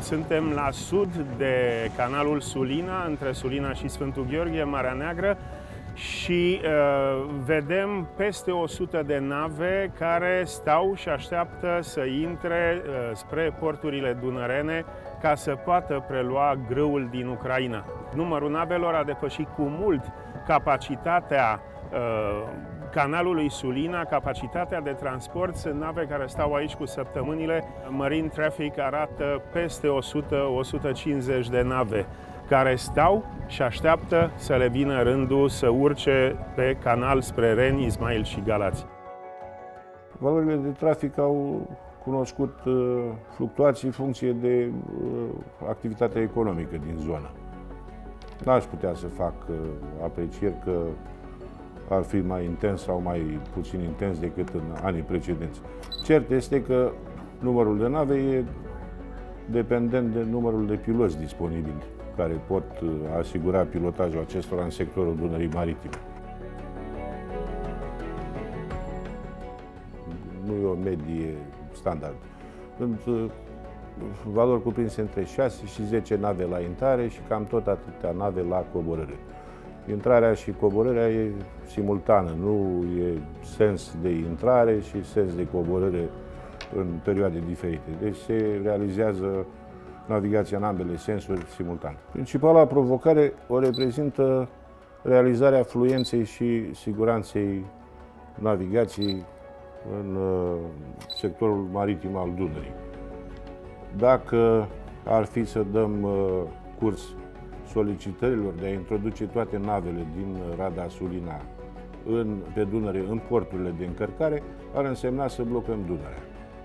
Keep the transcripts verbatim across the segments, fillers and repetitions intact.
Suntem la sud de canalul Sulina, între Sulina și Sfântul Gheorghe, Marea Neagră, și uh, vedem peste o sută de nave care stau și așteaptă să intre uh, spre porturile dunărene ca să poată prelua grâul din Ucraina. Numărul navelor a depășit cu mult capacitatea uh, canalului Sulina, capacitatea de transport. Sunt nave care stau aici cu săptămânile. Marine Traffic arată peste o sută - o sută cincizeci de nave care stau și așteaptă să le vină rândul să urce pe canal spre Reni, Ismail și Galați. Valorile de trafic au cunoscut uh, fluctuații în funcție de uh, activitatea economică din zonă. N-aș putea să fac uh, aprecieri că ar fi mai intens sau mai puțin intens decât în anii precedenți. Cert este că numărul de nave e dependent de numărul de piloți disponibili care pot asigura pilotajul acestora în sectorul Dunării Maritime. Nu e o medie standard. Sunt valori cuprinse între șase și zece nave la intrare și cam tot atâtea nave la coborâre. Intrarea și coborârea e simultană, nu e sens de intrare și sens de coborâre în perioade diferite. Deci se realizează navigația în ambele sensuri simultan. Principala provocare o reprezintă realizarea fluenței și siguranței navigației în sectorul maritim al Dunării. Dacă ar fi să dăm curs solicitărilor de a introduce toate navele din Rada Sulina în, pe Dunăre în porturile de încărcare, ar însemna să blocăm Dunărea.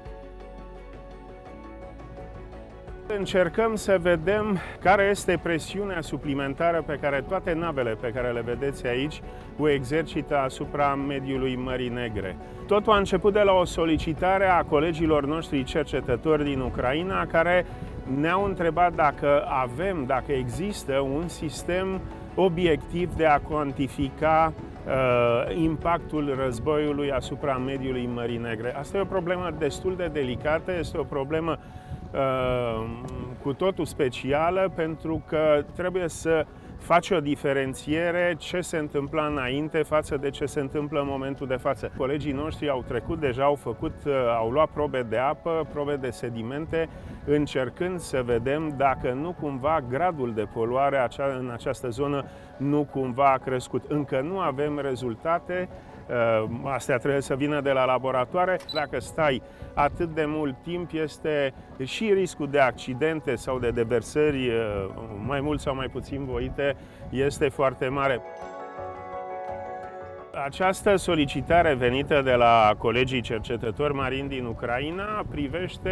Încercăm să vedem care este presiunea suplimentară pe care toate navele pe care le vedeți aici o exercită asupra mediului Mării Negre. Totul a început de la o solicitare a colegilor noștri cercetători din Ucraina, care ne-au întrebat dacă avem, dacă există un sistem obiectiv de a cuantifica uh, impactul războiului asupra mediului Mării Negre. Asta e o problemă destul de delicată, este o problemă uh, cu totul specială, pentru că trebuie să face o diferențiere ce se întâmpla înainte față de ce se întâmplă în momentul de față. Colegii noștri au trecut deja, au făcut, au luat probe de apă, probe de sedimente, încercând să vedem dacă nu cumva gradul de poluare în această zonă nu cumva a crescut. Încă nu avem rezultate. Astea trebuie să vină de la laboratoare. Dacă stai atât de mult timp, este și riscul de accidente sau de deversări, mai mult sau mai puțin voite, este foarte mare. Această solicitare venită de la colegii cercetători marini din Ucraina privește,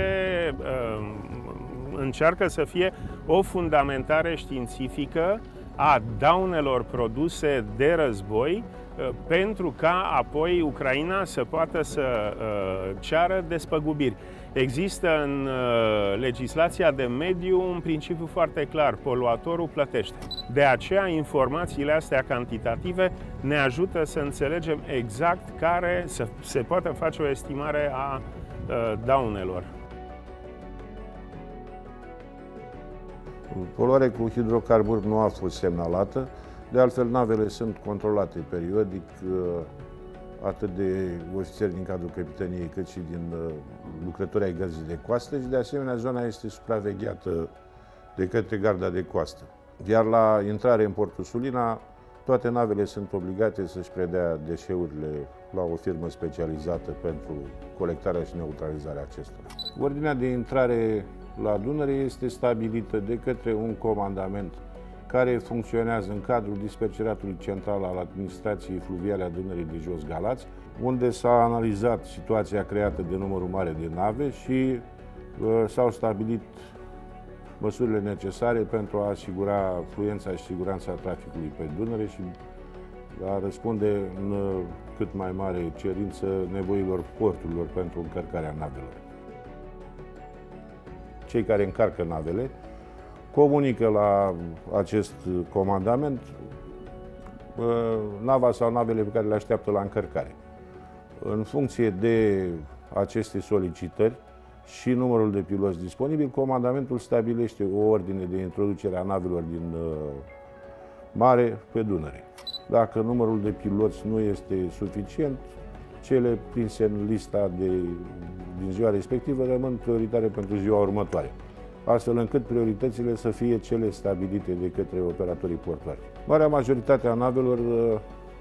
încearcă să fie o fundamentare științifică a daunelor produse de război, pentru ca apoi Ucraina să poată să uh, ceară despăgubiri. Există în uh, legislația de mediu un principiu foarte clar: poluatorul plătește. De aceea, informațiile astea cantitative ne ajută să înțelegem exact care, să se poată face o estimare a uh, daunelor. Poluarea cu hidrocarburi nu a fost semnalată. De altfel, navele sunt controlate periodic, atât de ofițeri din cadrul capitaniei, cât și din lucrători ai gărzii de coastă și, de asemenea, zona este supravegheată de către garda de coastă. Iar la intrare în portul Sulina, toate navele sunt obligate să-și predea deșeurile la o firmă specializată pentru colectarea și neutralizarea acestora. Ordinea de intrare la Dunăre este stabilită de către un comandament care funcționează în cadrul Dispeceratului Central al Administrației Fluviale a Dunării de Jos Galați, unde s-a analizat situația creată de numărul mare de nave și uh, s-au stabilit măsurile necesare pentru a asigura fluența și siguranța traficului pe Dunăre și a răspunde în uh, cât mai mare cerință nevoilor porturilor pentru încărcarea navelor. Cei care încarcă navele comunică la acest comandament nava sau navele pe care le așteaptă la încărcare. În funcție de aceste solicitări și numărul de piloți disponibil, comandamentul stabilește o ordine de introducere a navelor din uh, mare pe Dunăre. Dacă numărul de piloți nu este suficient, cele prinse în lista de, din ziua respectivă rămân prioritare pentru ziua următoare, astfel încât prioritățile să fie cele stabilite de către operatorii portuari. Marea majoritate a navelor uh,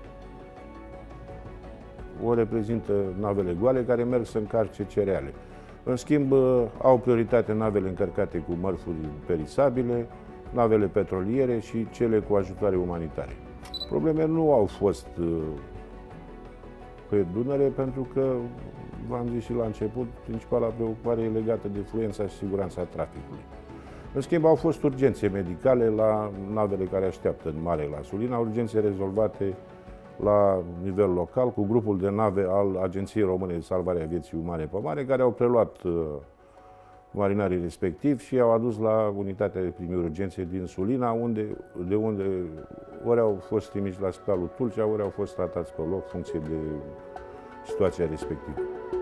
o reprezintă navele goale care merg să încarce cereale. În schimb, au prioritate navele încărcate cu mărfuri perisabile, navele petroliere și cele cu ajutoare umanitare. Probleme nu au fost pe Dunăre pentru că, v-am zis și la început, principala preocupare e legată de fluența și siguranța traficului. În schimb, au fost urgențe medicale la navele care așteaptă în mare la Sulina, urgențe rezolvate la nivel local, cu grupul de nave al Agenției Române de Salvare a Vieții Umane pe Mare, care au preluat uh, marinarii respectivi și i-au adus la unitatea de primiri urgențe din Sulina, unde, de unde ori au fost trimiși la Spitalul Tulcea, ori au fost tratați pe loc, funcție de situația respectivă.